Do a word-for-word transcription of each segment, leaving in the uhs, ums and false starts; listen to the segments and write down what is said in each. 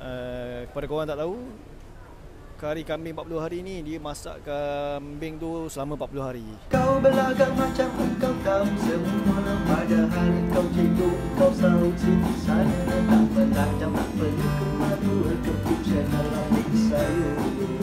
Uh, kepada korang tak tahu, kari kambing empat puluh hari ni dia masak kambing tu selama empat puluh hari. Kau belagak macam kau tahu semua, padahal kau cikgu, kau sahut sini sana. Tak pelajang, tak perlu ke madu, cukup channel Amik Sayur.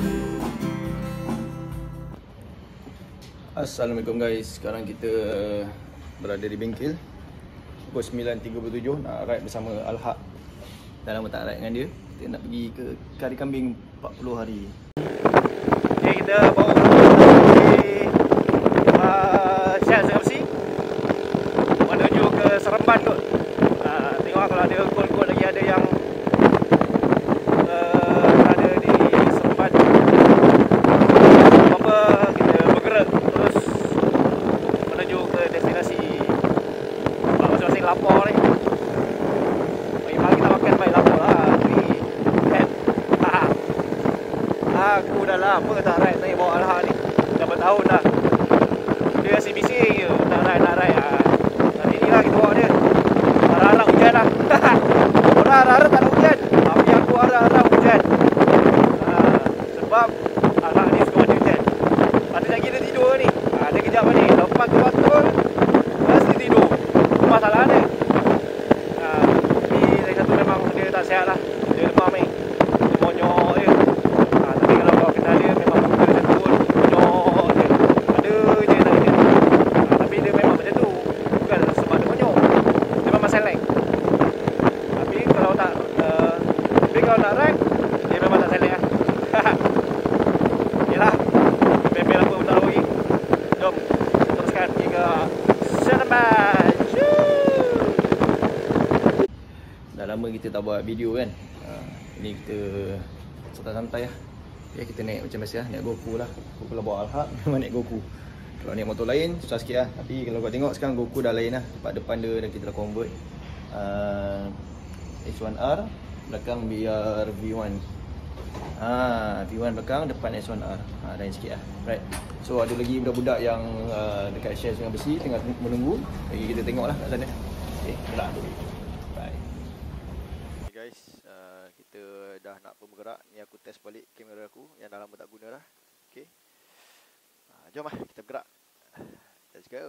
Assalamualaikum guys, sekarang kita berada di bengkel pukul sembilan tiga puluh tujuh, nak ride bersama Al-Haq. Dah lama tak ride dengan dia. Kita nak pergi ke kari kambing empat puluh hari. Okay, kita bawa pergi uh, Shell Sungai Besi menuju ke Seremban kot. uh, Tengok kalau ada kot-kot lagi ada yang uh, ada di Seremban. Apa kita bergerak terus menuju ke destinasi masing-masing lapor ni. Pagi-pagi kita makan baik lapor lah. Aku dah lama tak ride naik bawa Al-Haq ni. Dah bertahun dah. Dia asyik bising je, nak ride, nak ride. Ha. Tapi ni lah kita bawa dia. Harap-harap hujan lah. Orang harap-harap tak nak hujan. Tapi aku harap-harap hujan. Ha. Sebab Al-Haq ni suka mandi hujan. Patut lagi dia tidur ni. Ha. Dia kejap ni. Lepas ke waktu mesti tidur. Masalah dia. Ha. Ni lagi satu memang dia tak sihat lah. Dia demam ni. Dia monyok je. Dah lama kita tak buat video kan. uh, Ini kita santai-santai lah. Okay, kita naik macam biasa lah, naik Goku lah. Aku kalau bawa Al-Haq memang naik Goku. Kalau naik motor lain susah sikit lah. Tapi kalau kau tengok sekarang Goku dah lain lah. Tempat depan dia dah kita dah convert uh, H one R, belakang B R V one. Ha, V one belakang, depan H one R. Ha, lain sikit lah. Right. So ada lagi budak-budak yang uh, dekat Shell Sungai Besi tengah menunggu. Lagi kita tengok lah kat sana. Okay, gerak dulu. Bye. Okay guys, uh, kita dah nak pun bergerak. Ni aku test balik kamera aku yang dah lama tak guna dah. Okay, uh, jom lah kita bergerak. Let's go.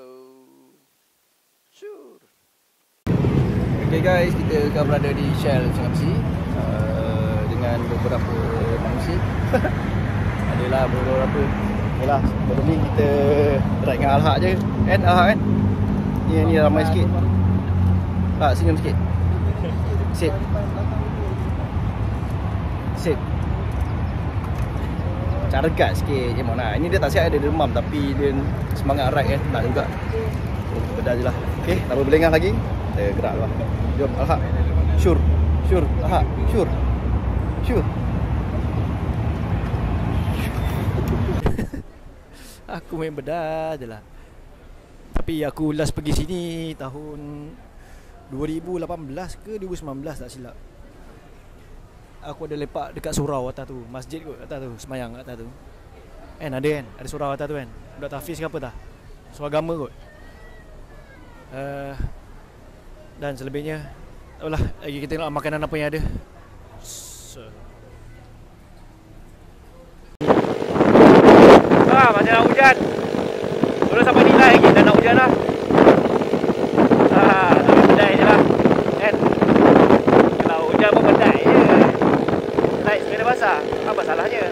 Sure. Okay guys, kita akan berada di Shell Sungai Besi uh, dengan beberapa manusia. Adalah beberapa. Yalah, sebelum ni kita ride dengan Al-Haq je. Kan Al-Haq kan? Ni ni ramai sikit. Tak, senyum sikit. Sip. Sip. Cara gat sikit je mana. Ini dia tak siap, ada demam tapi dia semangat ride kan. Nak juga. So, bedah je lah. Okay, tak boleh berlengah lagi. Kita gerak lah. Jom Al-Haq. Sure. Sure. Al-Haq. Sure. Sure. Aku main bedah je lah. Tapi aku last pergi sini tahun dua ribu lapan belas ke dua ribu sembilan belas tak silap. Aku ada lepak dekat surau atas tu. Masjid kot atas tu, semayang atas tu. Kan ada kan? Ada surau atas tu kan? Budak tahfiz ke apa tak? Surau agama kot. uh, Dan selebihnya tak apalah, lagi kita tengok makanan apa yang ada. So. Ah, macam nak hujan. Baru sampai nilai lagi dah nak hujan lah. Ah, tapi bedai je lah. Kan? Kalau hujan pun bedai je. Naik sepeda basah, apa salahnya?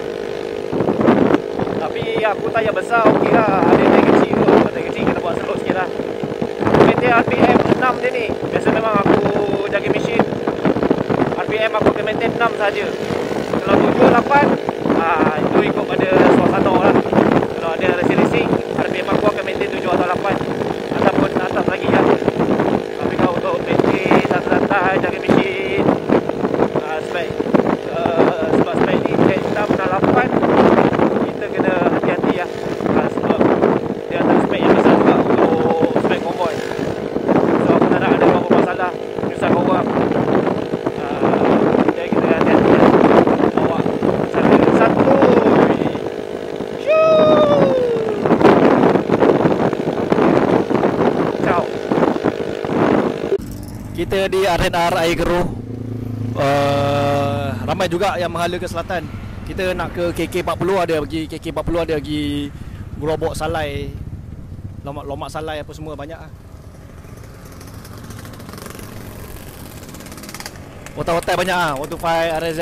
Tapi aku tak payah besar, okey lah. Ada yang kecil tu, ada kecil kena buat slow sikit lah. Maintain R P M enam je ni. Biasa memang aku jaga mesin R P M aku akan maintain enam saja. Kalau tujuh, lapan, ah, itu ikut pada suasana lah. Kalau ada racing-racing, R P M aku akan maintain tujuh atau lapan ataupun atas lagi lah. Tapi kalau untuk maintain santai-santai jaga mesin, uh, spek uh, sebab spek ni enam dan lapan kita kena hati-hati lah. uh, Sebab dia antara spek yang besar juga untuk spek konvoi. So aku tak nak ada apa-apa masalah nyusah korang. uh, Jadi kita hati-hati lah. Bawa satu kita di R and R Air Keruh. uh, ramai juga yang menghala ke selatan. Kita nak ke K K empat puluh, ada pergi K K empat puluh, ada pergi gerobok salai, lomak lomak salai apa semua banyak ah. Hotel-hotel banyak ah, satu lima R Z.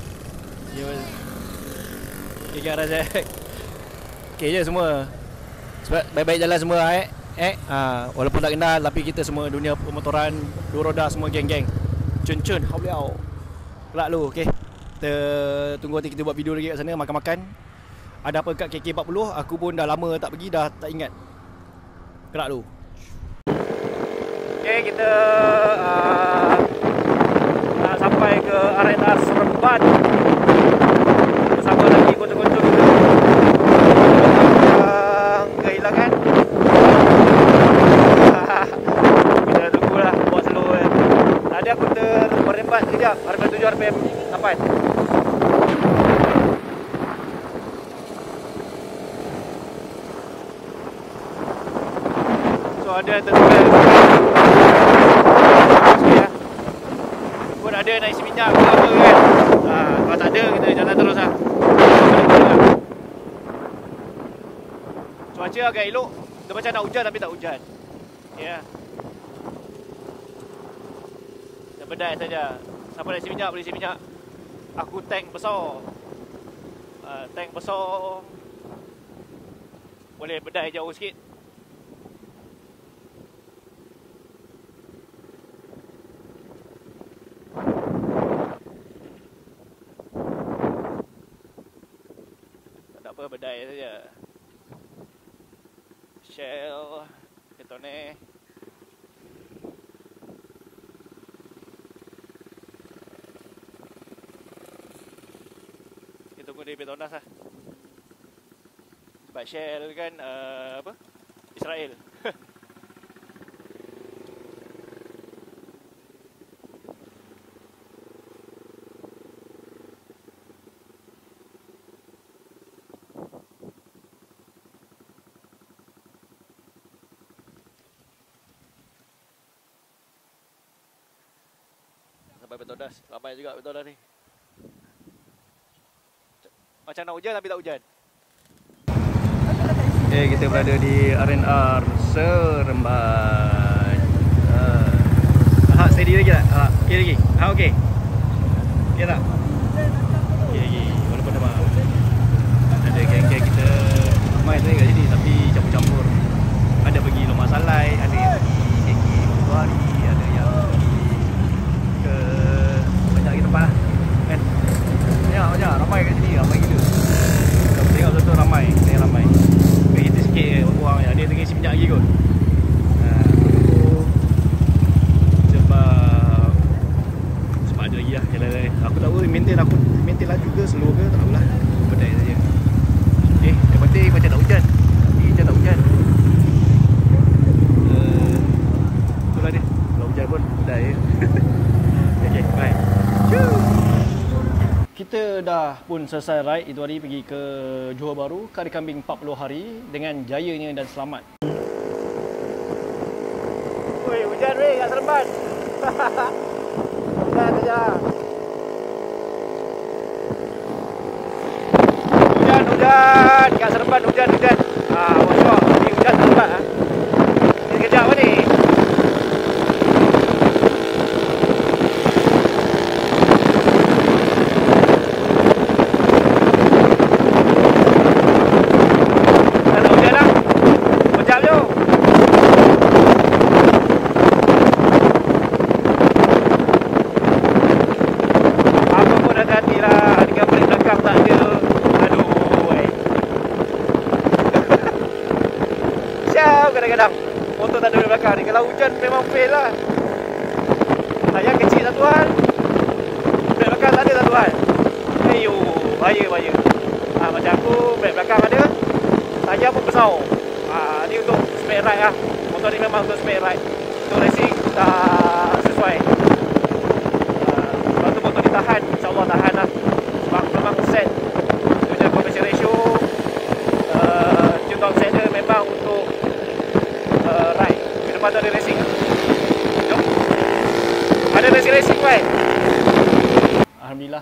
K K R Z. Okey je semua. Sebab baik-baik jalan semua eh. Eh, ha, walaupun tak kenal tapi kita semua dunia pemotoran, dua roda semua geng-geng. Cun-cun, hauliau. Kelak lu, okey. Kita tunggu nanti kita buat video lagi kat sana, makan-makan. Ada apa kat K K empat puluh, aku pun dah lama tak pergi, dah tak ingat. Kelak lu. Okey, kita uh, nak sampai ke arena Seremban. Bersama lagi kocok-kocok kita. Uh, kehilangan. Kita tunggulah buat slow kan. Tadi aku terberempat sekejap, R P M tujuh, R P M lapan. So ada yang tertukar sikit lah. Pun ada nak isi minyak ke apa kan. ha, Kalau tak ada kita jalan terus lah. Cuaca agak elok. Dia macam nak hujan tapi tak hujan. Ya yeah. Dah bedai saja. Siapa nak isi minyak boleh isi minyak. Aku tank besar. uh, Tank besar. Boleh bedai jauh sikit. Tak apa, bedai saja. Shell Petone. Kita tunggu di Petronas lah. Sebab Shell kan uh, apa? Israel. Sampai Petronas, ramai juga Petronas ni. Macam nak hujan tapi tak hujan. Okay, kita berada di R and R Seremban. uh. Ha, steady lagi tak? Ha, okey lagi? Ha, okey. Okey tak? Okey lagi, walaupun dah malam. Ada geng-geng kita ramai tadi kat sini tapi campur-campur. Ada pergi Lomak Salai, ada yang pergi K K Motohari, ada yang pergi ke banyak lagi tempat lah kan. Banyak, banyak, ramai kat sini, ramai gila. Kalau tengok betul-betul ramai, tengok ramai. Biar kita sikit je orang yang ada tengah isi minyak lagi kot. Haa, sebab sebab ada lagi lah jalan-jalan. Aku tak tahu maintain, aku maintain laju ke, slow ke, tak tahulah. Bedai saja. Eh, yang penting macam tak hujan. Tapi macam tak hujan. Uh, itulah dia, kalau hujan pun bedai je. Okay, bye. Kita dah pun selesai ride itu hari, pergi ke Johor Bahru, Kari Kambing empat puluh hari dengan jayanya dan selamat. Woi, hujan weh kat Seremban. Hujan saja. Hujan, hujan kat Seremban, hujan, hujan. Ah, masya-Allah, ni hujan Seremban ah. Ni kejap apa ni? Kadang-kadang motor tak ada di belakang ni. Kalau hujan memang fail lah. Saya kecil satu hal, brek belakang tak ada satu hal. Ayo, bahaya bahaya. Ha, macam aku brek belakang ada, saya pun besar. Ha, ni untuk spare ride lah. Motor ni memang untuk spare ride. Untuk racing tak sesuai. Ha, sebab tu motor ditahan, insyaAllah tahan lah. Sebab memang set dia punya compression ratio, uh, tune down set dia memang untuk Uh, ride. Ke depan tu ada racing. Jom. Ada racing-racing, baik. Alhamdulillah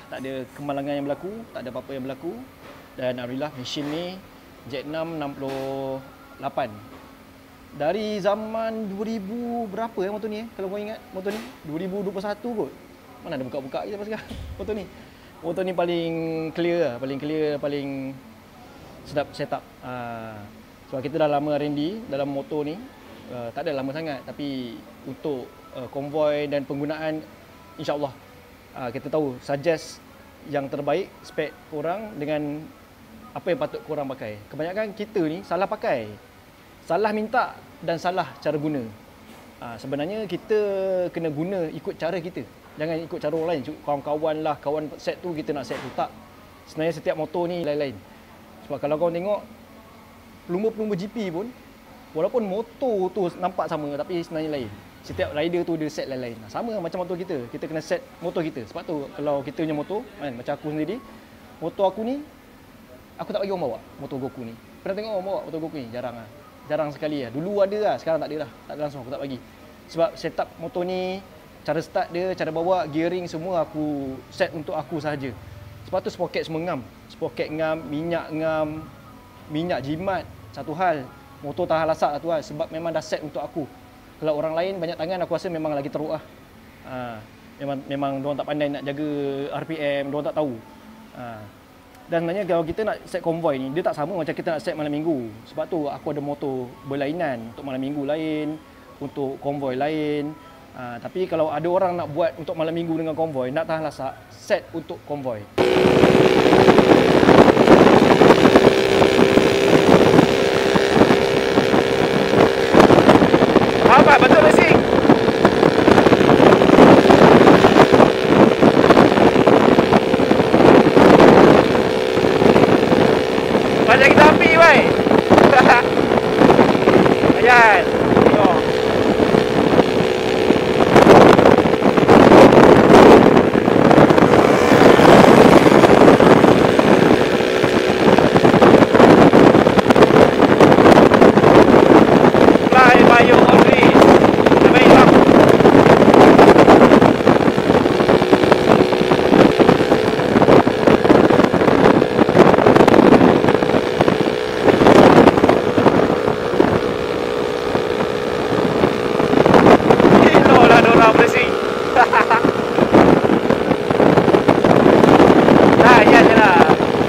tak ada kemalangan yang berlaku, tak ada apa-apa yang berlaku. Dan alhamdulillah mesin ni Z enam enam puluh lapan. Dari zaman dua ribu berapa ya motor ni eh? Kalau kau ingat motor ni dua ribu dua puluh satu kot. Mana ada buka-buka je sampai sekarang motor ni. Motor ni paling clear lah, paling clear, paling sedap setup. Uh, sebab kita dah lama R and D dalam motor ni. Uh, tak ada lama sangat, tapi untuk uh, konvoi dan penggunaan insya-Allah uh, kita tahu suggest yang terbaik spek korang dengan apa yang patut korang pakai. Kebanyakan kita ni salah pakai, salah minta dan salah cara guna. Ha, sebenarnya kita kena guna ikut cara kita. Jangan ikut cara orang lain. Kawan-kawan lah, kawan set tu kita nak set tu. Tak. Sebenarnya setiap motor ni lain-lain. Sebab kalau kau tengok pelumba-pelumba G P pun, walaupun motor tu nampak sama tapi sebenarnya lain. Setiap rider tu dia set lain-lain. Sama macam motor kita. Kita kena set motor kita. Sebab tu kalau kita punya motor, kan, macam aku sendiri, motor aku ni aku tak bagi orang bawa motor Goku ni. Pernah tengok orang bawa motor Goku ni? Jarang lah. Jarang sekali lah. Dulu ada lah, sekarang tak ada lah. Tak ada langsung, aku tak bagi. Sebab setup motor ni, cara start dia, cara bawa, gearing semua aku set untuk aku sahaja. Sebab tu sprocket semua ngam. Sprocket ngam, minyak ngam, minyak jimat, satu hal. Motor tahan lasak, satu hal. Sebab memang dah set untuk aku. Kalau orang lain banyak tangan, aku rasa memang lagi teruk lah. Ha, memang memang diorang tak pandai nak jaga R P M, diorang tak tahu. Ha. Dan sebenarnya kalau kita nak set konvoi ni, dia tak sama macam kita nak set malam minggu. Sebab tu aku ada motor berlainan untuk malam minggu lain, untuk konvoi lain. Ha, tapi kalau ada orang nak buat untuk malam minggu dengan konvoi, nak tahan lasak, set untuk konvoi. Apa betul racing? Macam kita api, wei. Ayan. Tengok. Fly by your own risk. Sampai hilang. Nah, iya je lah.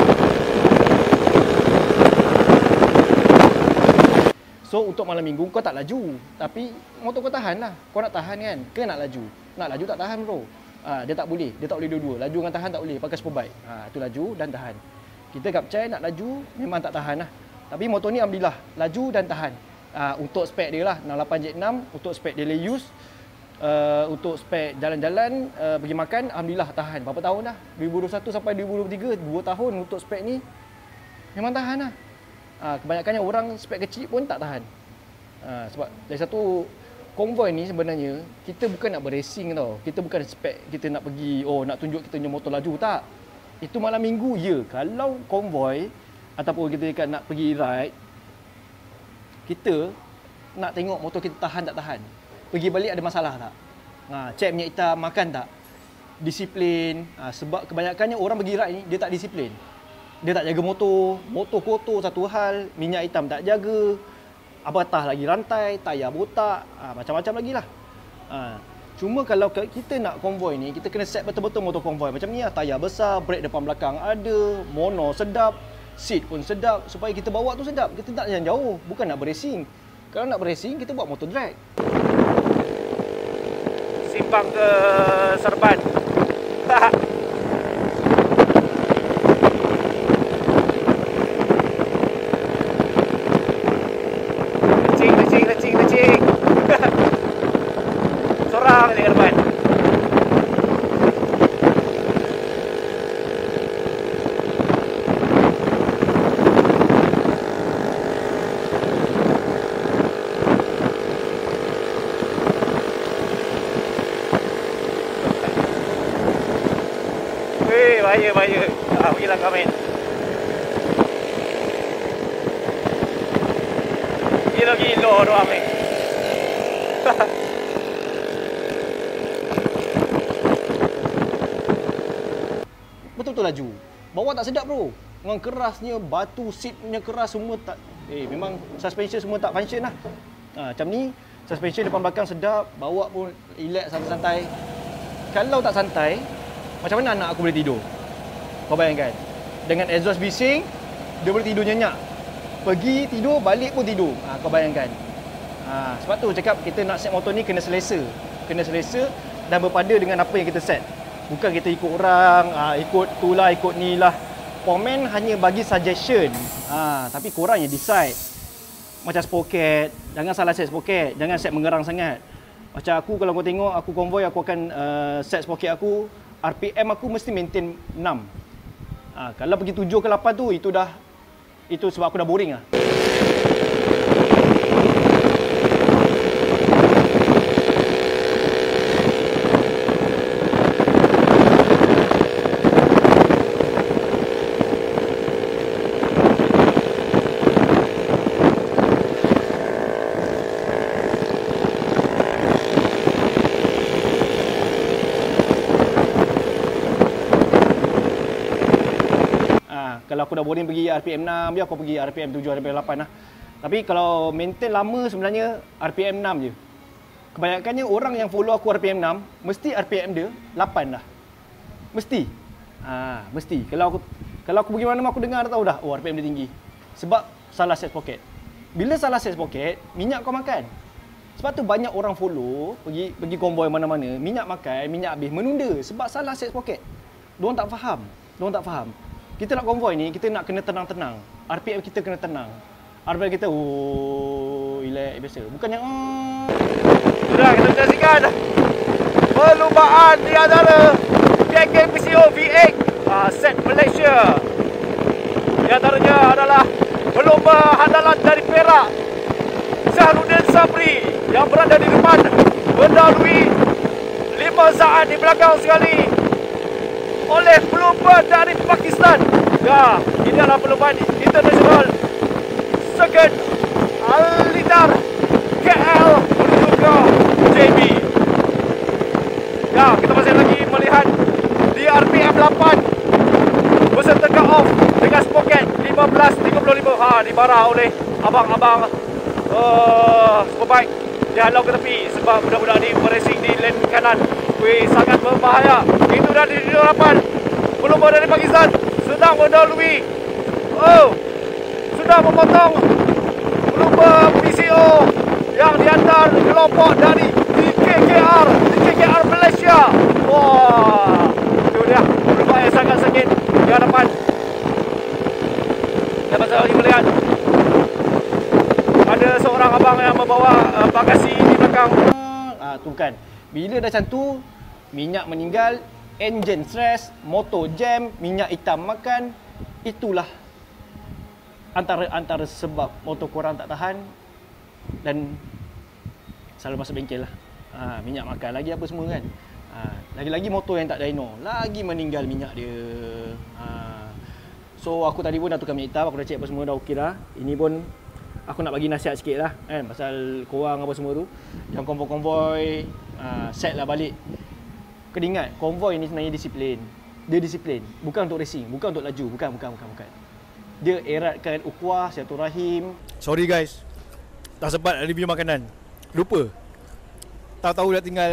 So untuk malam minggu kau tak laju, tapi motor kau tahan lah. Kau nak tahan kan, ke nak laju? Nak laju tak tahan bro. Ha, dia tak boleh, dia tak boleh dua-dua. Laju dengan tahan tak boleh, pakai superbike. Ha, tu laju dan tahan. Kita Kapcai nak laju memang tak tahan lah. Tapi motor ni alhamdulillah laju dan tahan. Ha, untuk spek dia lah enam lapan Z enam, untuk spek daily use. Uh, untuk spek jalan-jalan, uh, pergi makan, alhamdulillah tahan. Berapa tahun dah? dua ribu dua puluh satu sampai dua ribu dua puluh tiga, dua tahun untuk spek ni memang tahan lah. Uh, kebanyakannya orang spek kecil pun tak tahan. Uh, sebab dari satu konvoi ni sebenarnya kita bukan nak beracing tau. Kita bukan spek kita nak pergi, oh nak tunjuk kita punya motor laju, tak. Itu malam minggu ya. Kalau konvoi ataupun kita dekat nak pergi ride, kita nak tengok motor kita tahan tak tahan. Pergi balik ada masalah tak? Ha, cek minyak hitam, makan tak? Disiplin. Ha, sebab kebanyakannya orang pergi ride ni, dia tak disiplin. Dia tak jaga motor. Motor kotor satu hal, minyak hitam tak jaga. Apatah lagi rantai, tayar botak, ha, macam-macam lagi lah. Ha, cuma kalau kita nak konvoi ni, kita kena set betul-betul motor konvoi. Macam ni lah, tayar besar, brake depan belakang ada, mono sedap, seat pun sedap. Supaya kita bawa tu sedap. Kita tak jalan jauh, bukan nak beracing. Kalau nak beracing, kita buat motor drag. Simpang ke Serban. Kecing, kecing, kecing, kecing. Sorang di depan. Bahaya, bahaya. Ah, pergilah komen. Gila-gila doang ni. betul-betul laju. Bawa tak sedap bro. Dengan kerasnya, batu seatnya keras semua tak. Eh memang suspension semua tak function lah. Ha, macam ni suspension depan belakang sedap, bawa pun relax santai-santai. Kalau tak santai, macam mana anak aku boleh tidur? Kau bayangkan. Dengan exhaust bising, dia boleh tidur nyenyak. Pergi tidur, balik pun tidur. Ha, kau bayangkan. Ha, sebab tu cakap kita nak set motor ni kena selesa. Kena selesa dan berpada dengan apa yang kita set. Bukan kita ikut orang, ha, ikut tu lah, ikut ni lah. Komen hanya bagi suggestion. Ha, tapi korang yang decide. Macam sprocket, jangan salah set sprocket, jangan set mengerang sangat. Macam aku kalau kau tengok aku konvoy, aku akan uh, set sprocket aku, R P M aku mesti maintain enam. Ha, kalau pergi tujuh ke lapan tu itu dah itu sebab aku dah boring lah. Kalau aku dah boring pergi R P M enam je, aku pergi R P M tujuh, R P M lapan lah. Tapi kalau maintain lama sebenarnya R P M enam je. Kebanyakannya orang yang follow aku R P M enam, mesti R P M dia lapan dah. Mesti. Ha, mesti. Kalau aku kalau aku pergi mana-mana aku dengar dah tahu dah, oh R P M dia tinggi. Sebab salah set sprocket. Bila salah set sprocket, minyak kau makan. Sebab tu banyak orang follow, pergi pergi konvoy mana-mana, minyak makan, minyak habis, menunda sebab salah set sprocket. Diorang tak faham. Diorang tak faham. Kita nak konvoy ni, kita nak kena tenang-tenang. R P M kita kena tenang. R P M kita, oh, relax biasa. Bukan yang, oh. Sudah, kita saksikan perlumbaan di antara geng-geng P C O V eight uh, set Malaysia. Di antaranya adalah pelumba handalan dari Perak, Syahrudin Sabri, yang berada di depan mendahului lima saat di belakang sekali oleh pelumba dari Pakistan. Ya, ini adalah perlumbaan internasional Circuit Al-Lidar K L menuju ke J B. Ya, kita masih lagi melihat di R P M lapan beserta cut-off dengan sprocket lima belas tiga puluh lima. Ha, dimarah oleh abang-abang uh, superbike. Dihalau ke tepi sebab budak-budak ni meracing di lane kanan. Weh, sangat berbahaya. Itu dari di hadapan pelumba dari Pakistan sedang mendahului. Oh, sudah memotong pelumba P C O yang diantar kelompok dari D K K R, D K K R Malaysia. Wah, itu dia pelumba yang sangat sengit di hadapan. Kita masih lagi melihat ada seorang abang yang membawa uh, bagasi di belakang. Ah, tu kan. Bila dah macam tu, minyak meninggal, enjin stress, motor jam, minyak hitam makan, itulah antara antara sebab motor korang tak tahan dan selalu masuk bengkel lah. Ha, minyak makan lagi apa semua kan. Ha, lagi-lagi motor yang tak dyno, lagi meninggal minyak dia. Ha, so aku tadi pun dah tukar minyak hitam, aku dah check apa semua dah okey dah. Ini pun aku nak bagi nasihat sikit lah kan, pasal korang apa semua tu yang konvoi-konvoi, uh, set lah balik. Kena ingat, konvoi ni sebenarnya disiplin. Dia disiplin, bukan untuk racing, bukan untuk laju, bukan, bukan, bukan, bukan. Dia eratkan ukhuwah, silaturahim. Sorry guys, tak sempat review makanan. Lupa. Tahu-tahu dah tinggal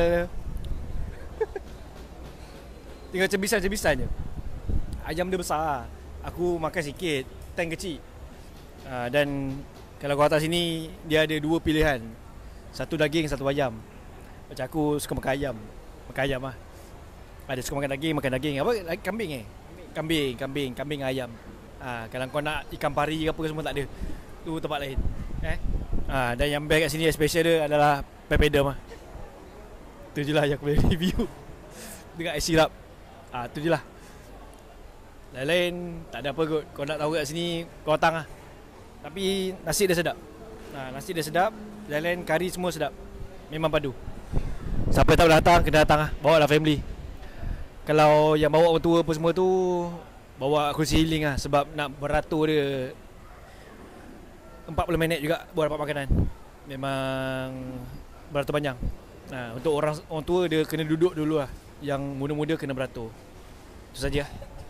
tinggal cebisan-cebisan je. Ayam dia besar, aku makan sikit, tank kecil. uh, Dan kalau kau atas sini, dia ada dua pilihan. Satu daging, satu ayam. Macam aku suka makan ayam. Makan ayam lah. Ada suka makan daging, makan daging. Apa? Kambing eh? Kambing, kambing, kambing ayam. Ha, kalau kau nak ikan pari ke apa ke semua tak ada. Tu tempat lain. Eh? Ha, dan yang best kat sini special dia adalah pepedam lah. Tu je lah yang aku boleh review. Dengan ice syrup. Ha, tu je lah. Lain-lain tak ada apa kot. Kau nak tahu kat sini, kau datang lah. Tapi nasi dia sedap. Ha, nasi dia sedap. Lain-lain kari semua sedap. Memang padu. Siapa tak boleh datang, kena datang lah. Bawa lah family. Kalau yang bawa orang tua apa semua tu, bawa kursi healing lah. Sebab nak beratur dia empat puluh minit juga buat dapat makanan. Memang beratur panjang. Ha, untuk orang orang tua dia kena duduk dulu lah. Yang muda-muda kena beratur. Itu saja.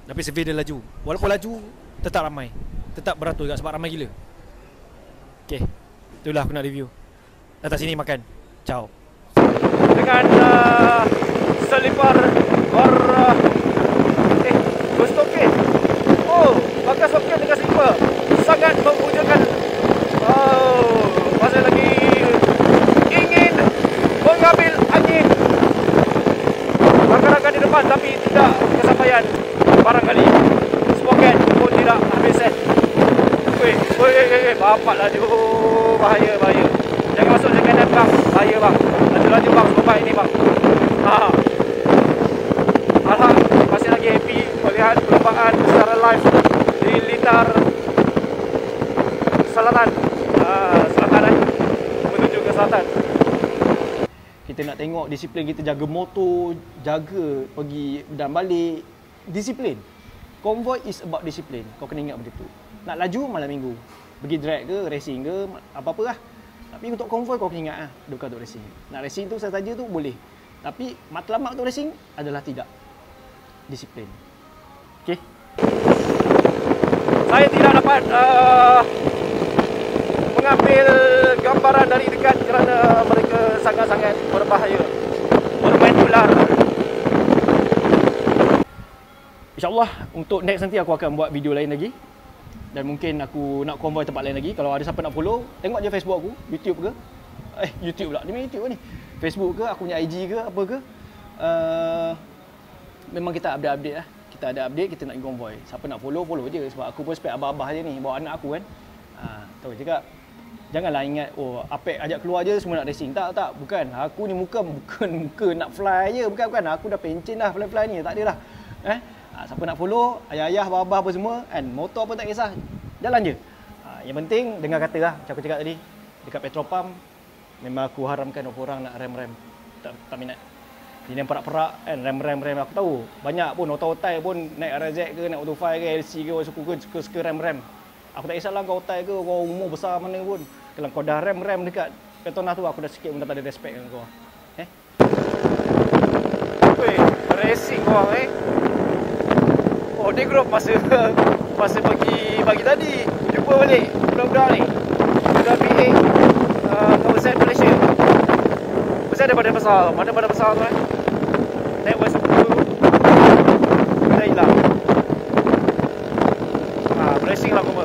Tapi survey dia laju. Walaupun laju, tetap ramai. Tetap beratur juga sebab ramai gila. Okay, itulah aku nak review. Datang sini makan. Ciao. Dengan uh, selipar or uh, eh ghost token. Oh, pakai token dengan selipar sangat mewujudkan. Oh, masih lagi ingin mengambil angin. Rakan-rakan di depan tapi tidak kesampaian. Barangkali spoken pun tidak habis set. Weh, weh, bapak laju. Bahaya, bahaya. Jangan masuk jangan bang. Bahaya bang. Laju-laju bang, sebab ini bang. Ha. Alham, masih lagi happy melihat perlombaan secara live di Blitar Selatan. Ah, selatan eh. Menuju ke selatan. Kita nak tengok disiplin kita jaga motor, jaga pergi dan balik. Disiplin. Convoy is about disiplin. Kau kena ingat begitu. Nak laju malam minggu. Pergi drag ke, racing ke, apa-apa lah. Tapi untuk convoy kau kena ingat lah. Dia bukan untuk racing. Nak racing tu saja tu boleh. Tapi matlamat untuk racing adalah tidak. Disiplin. Okay. Saya tidak dapat uh, mengambil gambaran dari dekat kerana mereka sangat-sangat berbahaya. Bermain ular. InsyaAllah untuk next nanti aku akan buat video lain lagi. Dan mungkin aku nak convoy tempat lain lagi. Kalau ada siapa nak follow, tengok je Facebook aku, YouTube ke. Eh, YouTube pula. Ni YouTube ni. Facebook ke, aku punya I G ke, apa ke. Uh, memang kita update-update lah. Kita ada update, kita nak convoy. Siapa nak follow, follow je. Sebab aku pun spek abah-abah je ni. Bawa anak aku kan. Ha, tahu cakap. Janganlah ingat, oh, Apek ajak keluar je semua nak racing. Tak, tak. Bukan. Aku ni muka, bukan muka nak fly je. Bukan, bukan. Aku dah pencen dah fly-fly ni. Tak adalah. Eh? Ha, siapa nak follow, ayah-ayah, abah-abah apa semua kan, motor pun tak kisah, jalan je. Ha, yang penting dengar kata lah, macam aku cakap tadi, dekat petrol pump memang aku haramkan orang nak rem-rem, tak, tak minat. Jadi yang perak-perak kan, rem-rem-rem, aku tahu banyak pun otai-otai pun naik R Z ke, naik Auto five ke, L C ke, orang suka ke, suka rem-rem. Aku tak kisahlah kau otai ke, kau umur besar mana pun, kalau kau dah rem-rem dekat Petronas tu, aku dah sikit pun dah tak ada respect dengan kau. Eh? Weh, racing kau eh. Oh, dia group masa masa pagi pagi tadi. Jumpa balik budak-budak ni. Budak P A uh, kawasan Malaysia. Besar daripada besar. Mana pada besar tu eh? Naik bus tu. Dah hilang. Ha, racing lah kau.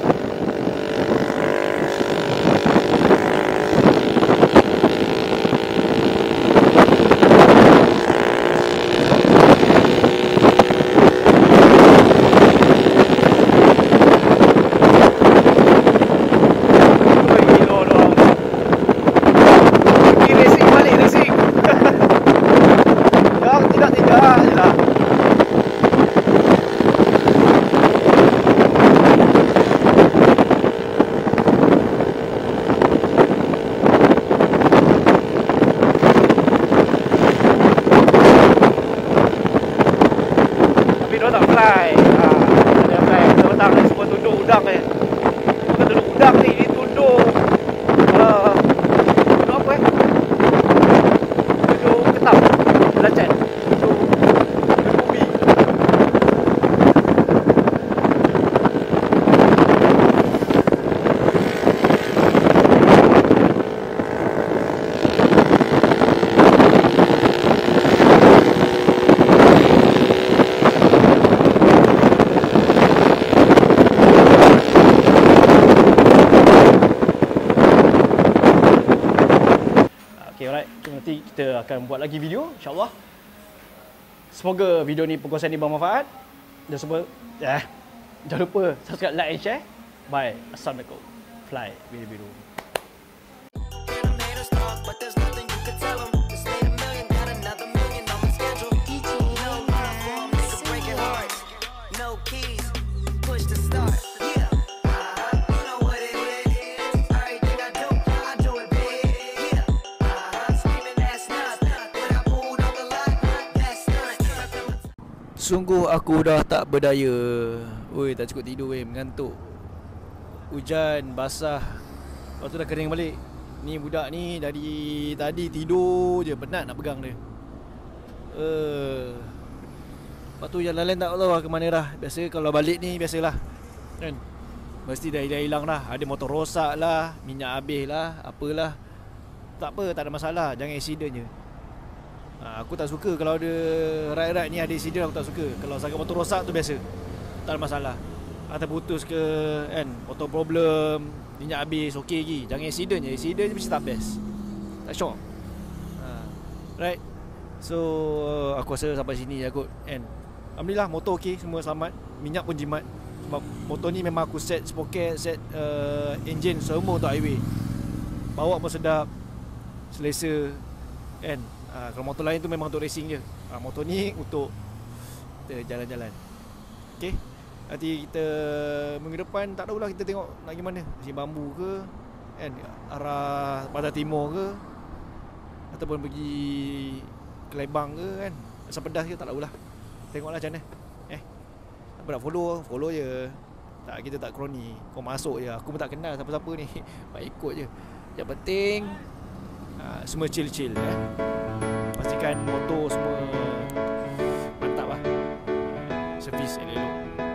Nanti kita akan buat lagi video, insyaAllah. Semoga video ni, perkongsian ni bermanfaat. Dan semua, eh, jangan lupa subscribe, like and share. Bye. Assalamualaikum. Fly biru-biru. Sungguh aku dah tak berdaya. Oi, tak cukup tidur weh, mengantuk. Hujan, basah. Lepas tu dah kering balik. Ni budak ni dari tadi tidur je, penat nak pegang dia. Uh, Lepas tu jalan lain tak tahu lah ke mana dah. Biasa kalau balik ni biasalah kan, mesti dah hilang lah. Ada motor rosak lah, minyak habis lah, apalah. Tak apa, tak ada masalah, jangan accident je. ha, Aku tak suka kalau ada ride-ride ni ada accident, aku tak suka. Kalau sangat motor rosak tu biasa, tak ada masalah. Atau putus ke kan, motor problem, minyak habis, okey lagi. Jangan accident je, accident je mesti tak best, tak syok. ha, Right. So aku rasa sampai sini je kot kan. Alhamdulillah motor okey, semua selamat. Minyak pun jimat. Sebab motor ni memang aku set sprocket, set uh, engine semua untuk highway. Bawa pun sedap, selesa kan. ha, Kalau motor lain tu memang untuk racing je. ha, Motor ni untuk kita jalan-jalan. Okay, nanti kita minggu depan tak tahulah kita tengok nak pergi mana. Masih Bambu ke kan, arah Pantai Timur ke, ataupun pergi Kelebang ke kan, Asam Pedas ke, tak tahulah. Tengoklah macam mana. Eh, apa nak follow, follow je. Tak, kita tak kroni. Kau masuk je, aku pun tak kenal siapa-siapa ni. Baik ikut je. Yang penting uh, semua chill-chill eh. Pastikan motor semua mantap lah, servis elok-elok.